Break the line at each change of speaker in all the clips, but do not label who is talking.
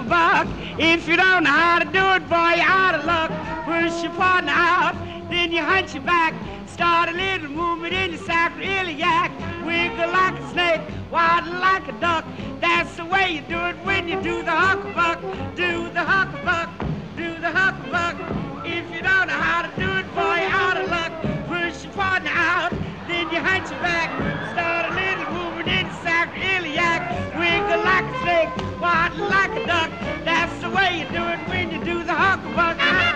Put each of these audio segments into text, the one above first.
hucklebuck. If you don't know how to do it, boy, you're out of luck. Push your partner out, then you hunch your back. Start a little movement in your sacroiliac. Wiggle like a snake, waddle like a duck. That's the way you do it when you do the hucklebuck. Do the hucklebuck, do the hucklebuck. If you don't know how to do it, boy, you're out of luck. Push your partner out, then you hunch your back. Start a little movement in your sacroiliac. Wiggle like a snake, waddle like a duck. That's the way you do it when you do the hucklebuck.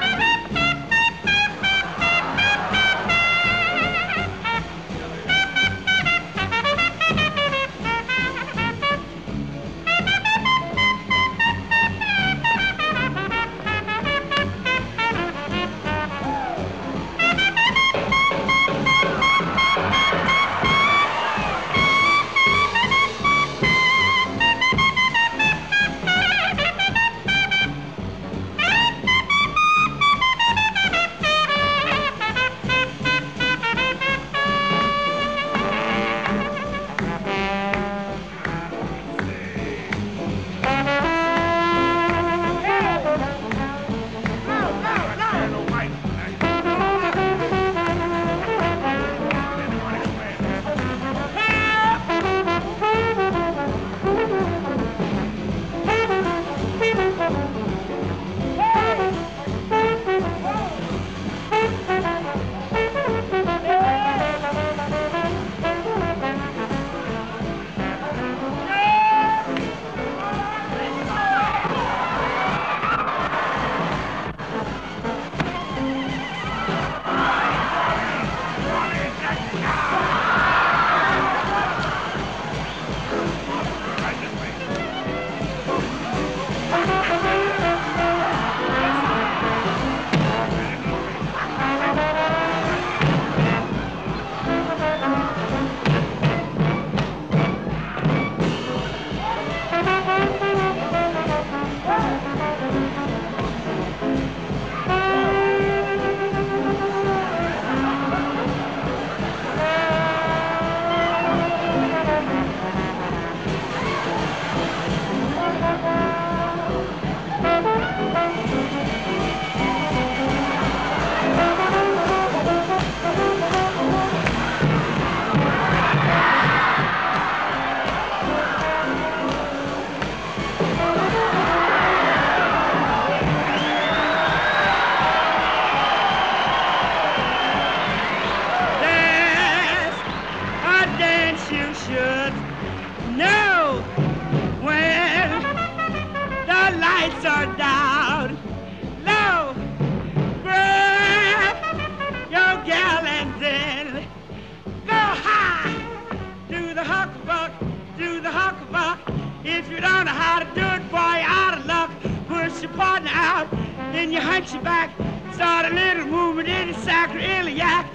If you don't know how to do it, boy, you're out of luck. Push your partner out, then you hunch your back. Start a little movement in your sacroiliac.